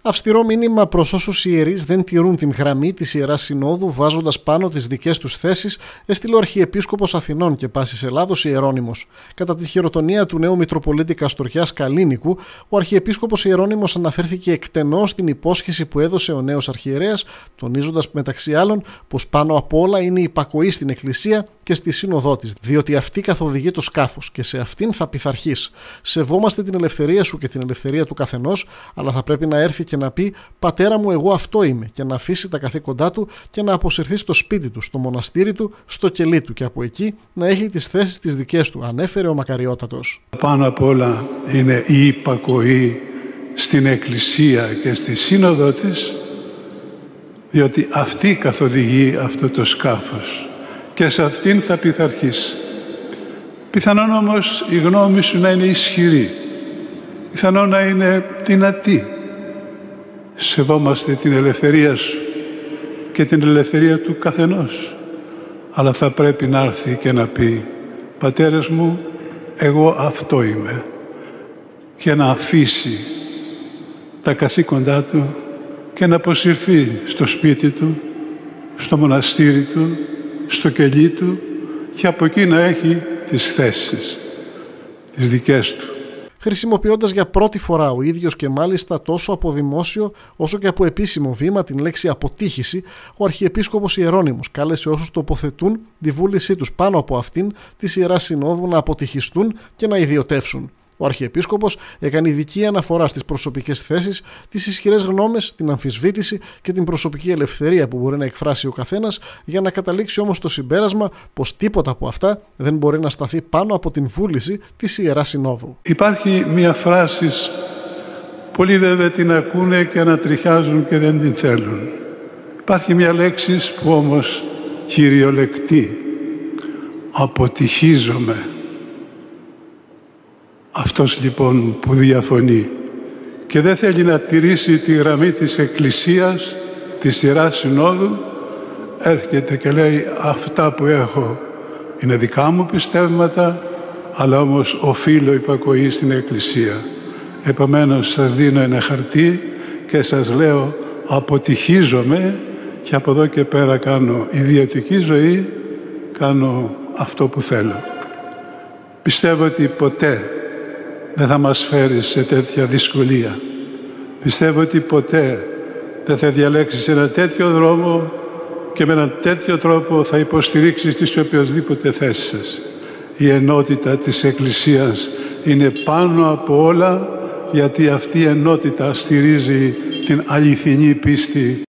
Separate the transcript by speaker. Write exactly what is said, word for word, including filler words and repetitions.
Speaker 1: Αυστηρό μήνυμα προς όσους ιερείς δεν τηρούν την γραμμή της Ιεράς Συνόδου, βάζοντας πάνω τις δικές τους θέσεις, έστειλε ο Αρχιεπίσκοπος Αθηνών και Πάσης Ελλάδος Ιερώνυμος. Κατά τη χειροτονία του νέου Μητροπολίτη Καστοριάς Καλίνικου, ο Αρχιεπίσκοπος Ιερώνυμος αναφέρθηκε εκτενώς στην υπόσχεση που έδωσε ο νέος αρχιερέας, τονίζοντας μεταξύ άλλων πως πάνω απ' όλα είναι η υπακοή στην Εκκλησία και στη Σύνοδό της, διότι αυτή καθοδηγεί το σκάφος και σε αυτήν θα πειθαρχείς. Σεβόμαστε την ελευθερία σου και την ελευθερία του καθενός, αλλά θα πρέπει να έρθει και να πει «Πατέρα μου, εγώ αυτό είμαι», και να αφήσει τα καθήκοντά του και να αποσυρθεί στο σπίτι του, στο μοναστήρι του, στο κελί του, και από εκεί να έχει τις θέσεις τις δικές του, ανέφερε ο Μακαριότατος.
Speaker 2: Πάνω απ' όλα είναι η υπακοή στην Εκκλησία και στη Σύνοδο της, διότι αυτή καθοδηγεί αυτό το σκάφος και σε αυτήν θα πειθαρχείς. Πιθανόν όμως η γνώμη σου να είναι ισχυρή, πιθανόν να είναι δυνατή. Σεβόμαστε την ελευθερία σου και την ελευθερία του καθενός, αλλά θα πρέπει να έρθει και να πει «Πατέρες μου, εγώ αυτό είμαι», και να αφήσει τα καθήκοντά του και να αποσυρθεί στο σπίτι του, στο μοναστήρι του, στο κελί του, και από εκεί να έχει τις θέσεις, τις δικές του.
Speaker 1: Χρησιμοποιώντας για πρώτη φορά ο ίδιος και μάλιστα τόσο από δημόσιο όσο και από επίσημο βήμα την λέξη αποτύχηση, ο Αρχιεπίσκοπος Ιερώνυμος κάλεσε όσους τοποθετούν τη βούλησή τους πάνω από αυτήν της Ιεράς Συνόδου να αποτυχιστούν και να ιδιωτεύσουν. Ο Αρχιεπίσκοπος έκανε ειδική αναφορά στις προσωπικές θέσεις, τις ισχυρές γνώμες, την αμφισβήτηση και την προσωπική ελευθερία που μπορεί να εκφράσει ο καθένας, για να καταλήξει όμως το συμπέρασμα πως τίποτα από αυτά δεν μπορεί να σταθεί πάνω από την βούληση της Ιεράς Συνόδου.
Speaker 2: Υπάρχει μια φράση, πολλοί βέβαια την ακούνε και ανατριχιάζουν και δεν την θέλουν. Υπάρχει μια λέξη που όμως κυριολεκτεί: αποτυχίζομαι. Αυτός λοιπόν που διαφωνεί και δεν θέλει να τηρήσει τη γραμμή της Εκκλησίας, της Ιεράς Συνόδου, έρχεται και λέει «Αυτά που έχω είναι δικά μου πιστεύματα, αλλά όμως οφείλω υπακοή στην Εκκλησία». Επομένως σας δίνω ένα χαρτί και σας λέω αποτυχίζομαι, και από εδώ και πέρα κάνω ιδιωτική ζωή, κάνω αυτό που θέλω. Πιστεύω ότι ποτέ δεν θα μας φέρει σε τέτοια δυσκολία. Πιστεύω ότι ποτέ δεν θα διαλέξεις ένα τέτοιο δρόμο και με ένα τέτοιο τρόπο θα υποστηρίξεις τις οποιοσδήποτε θέσεις σας. Η ενότητα της Εκκλησίας είναι πάνω από όλα, γιατί αυτή η ενότητα στηρίζει την αληθινή πίστη.